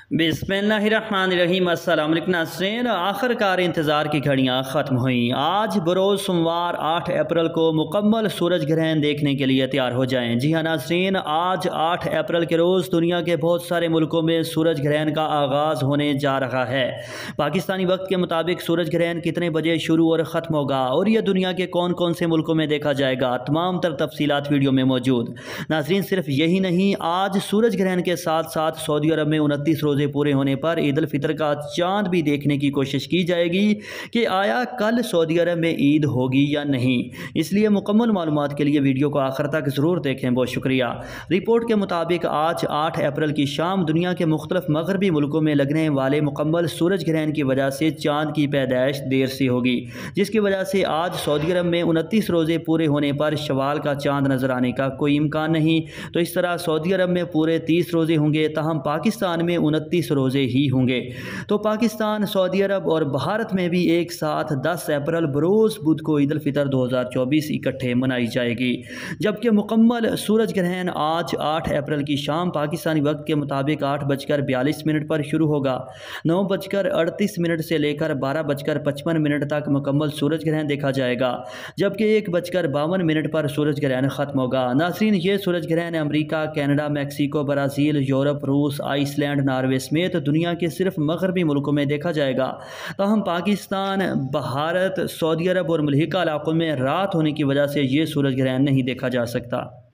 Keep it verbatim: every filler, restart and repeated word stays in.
बिस्मिल्लाहिर्रहमानिर्रहीम। अस्सलाम वालेकुम नाज़रीन, आखिरकार इंतज़ार की घड़ियाँ ख़त्म हुई। आज बरोज़ सोमवार आठ अप्रैल को मुकम्मल सूरज ग्रहण देखने के लिए तैयार हो जाएं। जी हाँ नाज़रीन, आज आठ अप्रैल के रोज़ दुनिया के बहुत सारे मुल्कों में सूरज ग्रहण का आगाज़ होने जा रहा है। पाकिस्तानी वक्त के मुताबिक सूरज ग्रहण कितने बजे शुरू और ख़त्म होगा और यह दुनिया के कौन कौन से मुल्कों में देखा जाएगा, तमाम तर तफसीलात वीडियो में मौजूद। नाज़रीन, सिर्फ यही नहीं, आज सूरज ग्रहण के साथ साथ सऊदी अरब में उनतीस रोज़े पूरे होने पर ईद उल फितर का चांद भी देखने की कोशिश की जाएगी कि आया कल सऊदी अरब में ईद होगी या नहीं। इसलिए मुकम्मल मालूमात के लिए वीडियो को आखिर तक ज़रूर देखें। बहुत शुक्रिया। रिपोर्ट के मुताबिक आज आठ अप्रैल की शाम दुनिया के मुख्तलिफ मगरबी मुल्कों में लगने वाले मुकम्मल सूरज ग्रहण की वजह से चांद की पैदाइश देर से होगी, जिसकी वजह से आज सऊदी अरब में उनतीस रोज़े पूरे होने पर शवाल का चांद नजर आने का कोई इम्कान नहीं। तो इस तरह सऊदी अरब में पूरे तीस रोज़े होंगे, तहम पाकिस्तान में उनतीस रोज़े ही होंगे। तो पाकिस्तान, सऊदी अरब और भारत में भी एक साथ दस अप्रैल बरोज़ बुध को ईद उल फितर दो हज़ार चौबीस इकट्ठे मनाई जाएगी। जबकि मुकम्मल सूरज ग्रहण आज आठ अप्रैल की शाम पाकिस्तानी वक्त के मुताबिक आठ बजकर बयालीस मिनट पर शुरू होगा। नौ बजकर अड़तीस मिनट से लेकर बारह बजकर पचपन मिनट तक मुकम्मल सूरज ग्रहण देखा जाएगा, जबकि एक बजकर बावन मिनट पर सूरज ग्रहण खत्म होगा। नाज़रीन, ये सूरज ग्रहण America, Canada, Mexico, Brazil, Europe, रूस, आइसलैंड, नॉर्वे समेत दुनिया के सिर्फ मगरबी मुल्कों में देखा जाएगा। ताहम पाकिस्तान, भारत, सऊदी अरब और मुल्हिका इलाकों में रात होने की वजह से ये सूरज ग्रहण नहीं देखा जा सकता।